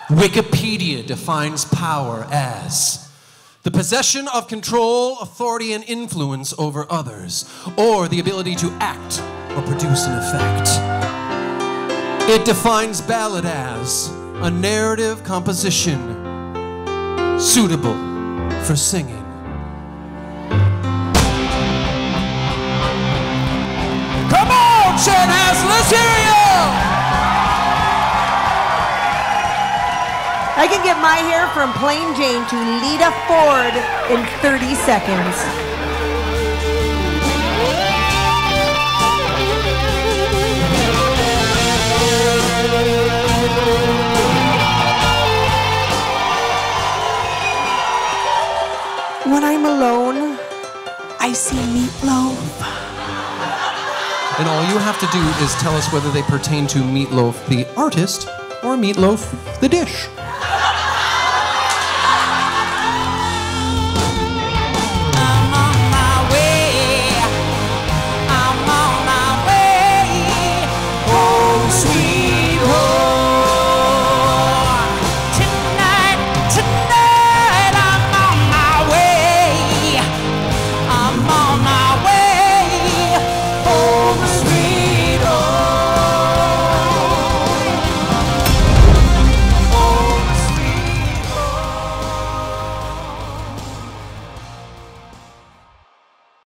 Wikipedia defines power as the possession of control, authority, and influence over others, or the ability to act or produce an effect. It defines ballad as a narrative composition suitable for singing. Come on, Chanhassen, let's hear you! I can get my hair from Plain Jane to Lita Ford in 30 seconds. When I'm alone, I see Meatloaf. And all you have to do is tell us whether they pertain to Meatloaf the artist or Meatloaf the dish.